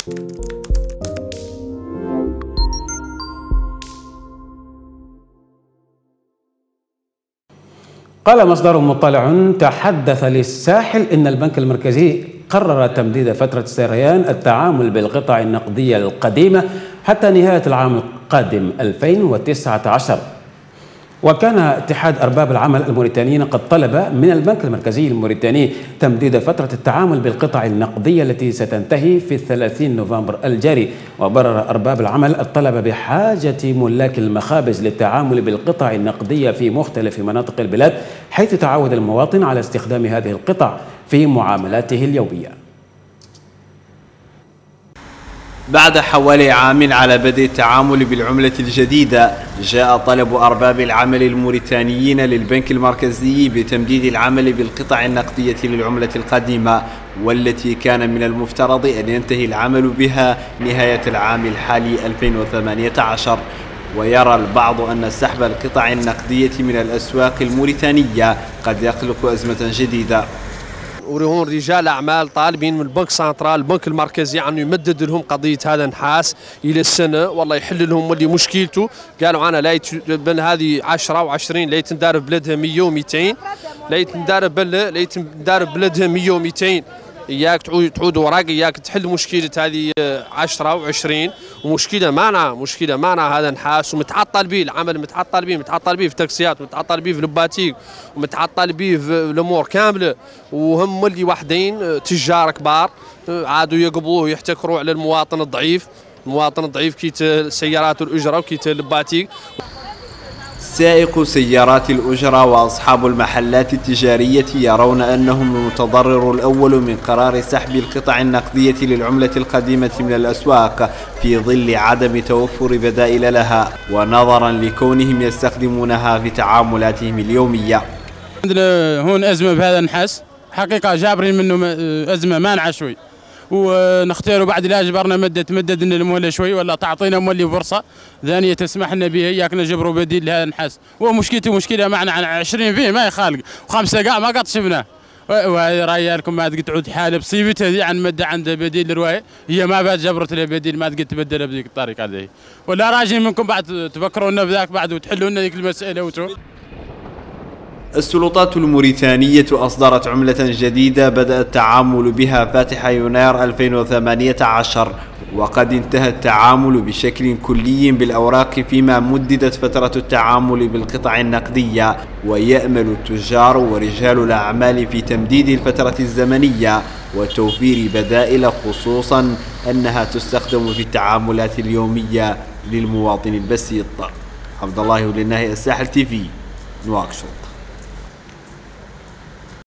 قال مصدر مطلع تحدث للساحل إن البنك المركزي قرر تمديد فترة سريان التعامل بالقطع النقدية القديمة حتى نهاية العام القادم 2019. وكان اتحاد أرباب العمل الموريتانيين قد طلب من البنك المركزي الموريتاني تمديد فترة التعامل بالقطع النقدية التي ستنتهي في 30 نوفمبر الجاري. وبرر أرباب العمل الطلب بحاجة ملاك المخابز للتعامل بالقطع النقدية في مختلف مناطق البلاد، حيث تعود المواطن على استخدام هذه القطع في معاملاته اليومية. بعد حوالي عام على بدء التعامل بالعملة الجديدة، جاء طلب أرباب العمل الموريتانيين للبنك المركزي بتمديد العمل بالقطع النقدية للعملة القديمة، والتي كان من المفترض أن ينتهي العمل بها نهاية العام الحالي 2018. ويرى البعض أن سحب القطع النقدية من الأسواق الموريتانية قد يخلق أزمة جديدة. ورهون رجال اعمال طالبين من البنك سنترال البنك المركزي انه يمدد لهم قضيه هذا النحاس الى السنه، والله يحل لهم اللي مشكلته. قالوا انا لا بين هذه 10 و20 ليت ندار بلدها 100 و200، ليت ندار بلدها 100 و200. اياك تعود وراك، اياك تحل مشكله هذه 10 و20، ومشكله معنا هذا نحاس ومتعطل به العمل، متعطل به في التاكسيات، متعطل به في الباتيك، ومتعطل به في الامور كامله. وهم اللي وحدين تجار كبار عادوا يقبضوه يحتكروا على المواطن الضعيف كيت سيارات الاجره وكيت الباتيك. سائق سيارات الأجرة وأصحاب المحلات التجارية يرون أنهم المتضرر الأول من قرار سحب القطع النقدية للعملة القديمة من الأسواق في ظل عدم توفر بدائل لها، ونظرا لكونهم يستخدمونها في تعاملاتهم اليومية. عندنا هون أزمة بهذا النحاس، حقيقة جابرين منه أزمة مانعة شوي، ونختاروا بعد لا جبرنا تمدد لنا المهله شوي، ولا تعطينا مولي فرصه ثانيه تسمح لنا بها، اياك نجبروا بديل لهذا النحاس. ومشكلته مشكله معنا عن 20 فيه ما يخالق، وخمسه كاع ما قد شفناه. وهذه ريالكم ما تقدر تعود حاله بصيبتها ذي عن مده عنده بديل الروايه، هي ما بعد جبرت له بديل، ما تقدر تبدلها بذيك الطريقه هذه. ولا راجل منكم بعد تفكروا لنا بذاك بعد وتحلوا لنا ذيك المساله وتو. السلطات الموريتانية أصدرت عملة جديدة بدأ التعامل بها فاتح يناير 2018، وقد انتهى التعامل بشكل كلي بالأوراق، فيما مددت فترة التعامل بالقطع النقدية. ويأمل التجار ورجال الأعمال في تمديد الفترة الزمنية وتوفير بدائل، خصوصا أنها تستخدم في التعاملات اليومية للمواطن البسيط. عبد الله وللناهي، الساحل TV، نواكشوط.